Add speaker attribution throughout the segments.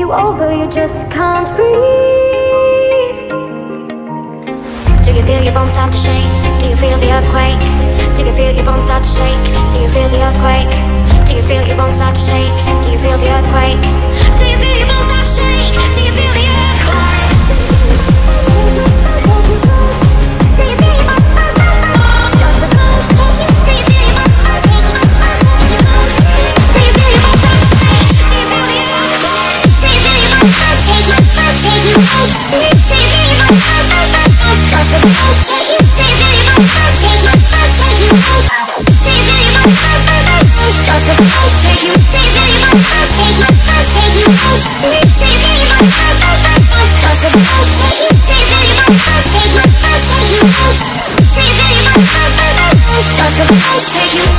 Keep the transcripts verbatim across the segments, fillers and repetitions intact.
Speaker 1: you over, you just can't breathe. Do you feel your bones start to shake? Do you feel the earthquake? Do you feel your bones start to shake? Do you feel the earthquake? Do you feel your bones start to shake? Do you feel the earthquake? Do you feel your bones start to shake? Do you feel the earthquake? Do you feel your bones start to shake? Does the bones take you? Do you feel your bones start to shake? Do you feel your bones start to shake? Do you feel the earthquake? Do you feel your bones start to take you? Take you out? Do you feel your bones start to shake? Does the bones take you? Do you feel your bones start to take you? Take you out? Do you feel your bones start to shake? Does the bones take you? Do you feel your bones start to take you? Take you out? Do you feel your bones start to shake? Does the bones take you? Do you feel your bones start to take you? Take you out? Do you feel your bones start to shake? Does the bones take you?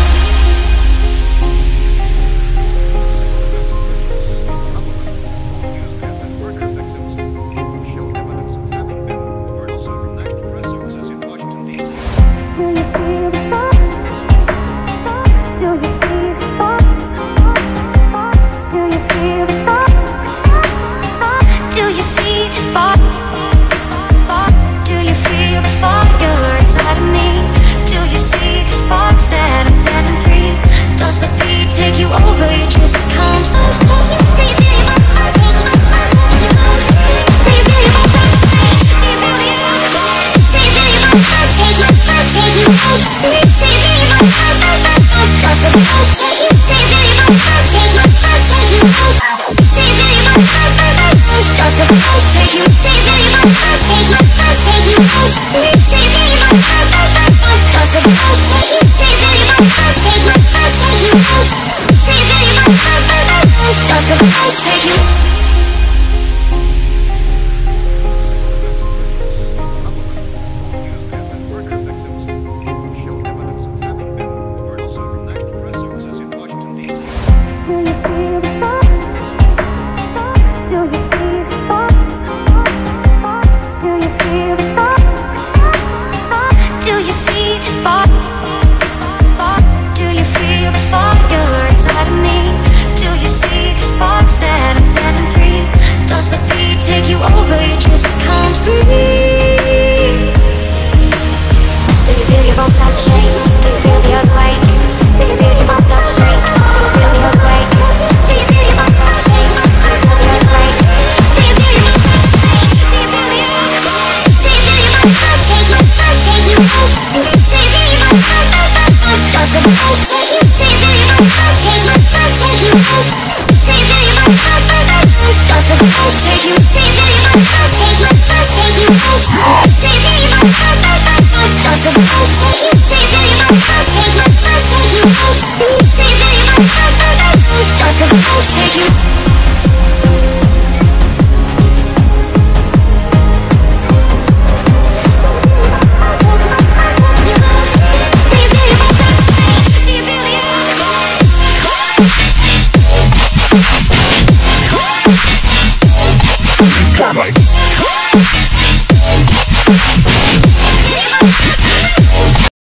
Speaker 1: Does the bones take you?